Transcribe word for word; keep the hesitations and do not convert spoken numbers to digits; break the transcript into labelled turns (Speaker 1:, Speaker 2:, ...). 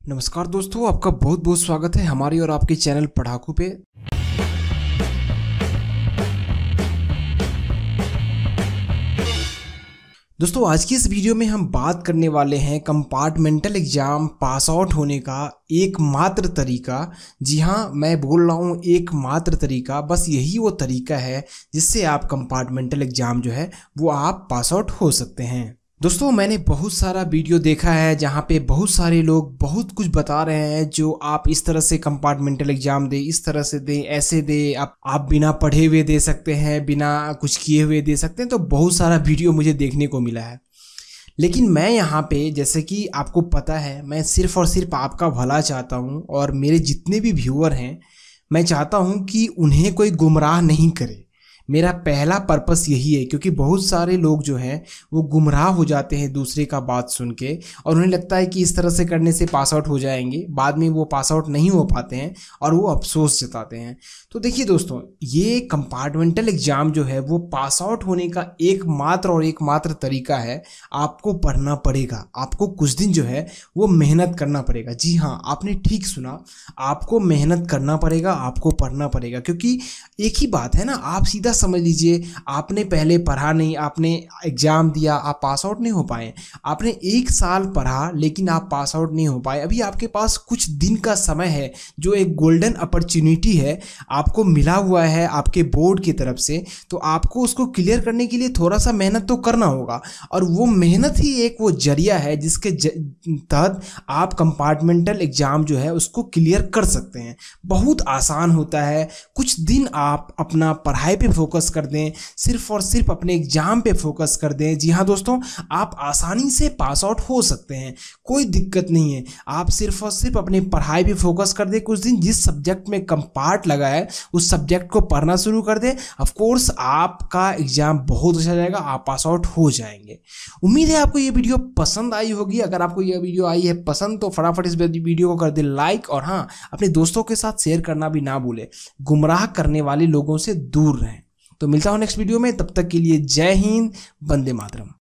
Speaker 1: नमस्कार दोस्तों, आपका बहुत बहुत स्वागत है हमारी और आपके चैनल पढ़ाकू पे। दोस्तों आज की इस वीडियो में हम बात करने वाले हैं कंपार्टमेंटल एग्जाम पास आउट होने का एकमात्र तरीका। जी हाँ, मैं बोल रहा हूँ एकमात्र तरीका, बस यही वो तरीका है जिससे आप कंपार्टमेंटल एग्जाम जो है वो आप पास आउट हो सकते हैं। दोस्तों मैंने बहुत सारा वीडियो देखा है जहाँ पे बहुत सारे लोग बहुत कुछ बता रहे हैं जो आप इस तरह से कंपार्टमेंटल एग्जाम दे, इस तरह से दे, ऐसे दे, आप आप बिना पढ़े हुए दे सकते हैं, बिना कुछ किए हुए दे सकते हैं। तो बहुत सारा वीडियो मुझे देखने को मिला है, लेकिन मैं यहाँ पे जैसे कि आपको पता है मैं सिर्फ और सिर्फ आपका भला चाहता हूँ और मेरे जितने भी व्यूअर हैं मैं चाहता हूँ कि उन्हें कोई गुमराह नहीं करे। मेरा पहला पर्पस यही है, क्योंकि बहुत सारे लोग जो हैं वो गुमराह हो जाते हैं दूसरे का बात सुन के और उन्हें लगता है कि इस तरह से करने से पास आउट हो जाएंगे, बाद में वो पास आउट नहीं हो पाते हैं और वो अफसोस जताते हैं। तो देखिए दोस्तों, ये कंपार्टमेंटल एग्जाम जो है वो पास आउट होने का एकमात्र और एकमात्र तरीका है। आपको पढ़ना पड़ेगा, आपको कुछ दिन जो है वो मेहनत करना पड़ेगा। जी हाँ, आपने ठीक सुना, आपको मेहनत करना पड़ेगा, आपको पढ़ना पड़ेगा। क्योंकि एक ही बात है ना, आप सीधा समझ लीजिए, आपने पहले पढ़ा नहीं, आपने एग्जाम दिया, आप पास आउट नहीं हो पाए। आपने एक साल पढ़ा लेकिन आप पास आउट नहीं हो पाए। अभी आपके पास कुछ दिन का समय है, जो एक गोल्डन अपॉर्चुनिटी है, आपको मिला हुआ है आपके बोर्ड की तरफ से। तो आपको उसको क्लियर करने के लिए थोड़ा सा मेहनत तो करना होगा, और वो मेहनत ही एक वो जरिया है जिसके तहत आप कंपार्टमेंटल एग्जाम जो है उसको क्लियर कर सकते हैं। बहुत आसान होता है। कुछ दिन आप अपना पढ़ाई पे फोकस कर दें, सिर्फ और सिर्फ अपने एग्जाम पे फोकस कर दें। जी हाँ दोस्तों, आप आसानी से पास आउट हो सकते हैं, कोई दिक्कत नहीं है। आप सिर्फ और सिर्फ अपनी पढ़ाई पे फोकस कर दें, कुछ दिन जिस सब्जेक्ट में कंपार्ट लगा है उस सब्जेक्ट को पढ़ना शुरू कर दें। ऑफ कोर्स आपका एग्जाम बहुत अच्छा जाएगा, आप पास आउट हो जाएंगे। उम्मीद है आपको ये वीडियो पसंद आई होगी। अगर आपको ये वीडियो आई है पसंद तो फटाफट इस वीडियो को कर दे लाइक, और हाँ, अपने दोस्तों के साथ शेयर करना भी ना भूले। गुमराह करने वाले लोगों से दूर रहें। तो मिलता हूं नेक्स्ट वीडियो में, तब तक के लिए जय हिंद, वंदे मातरम।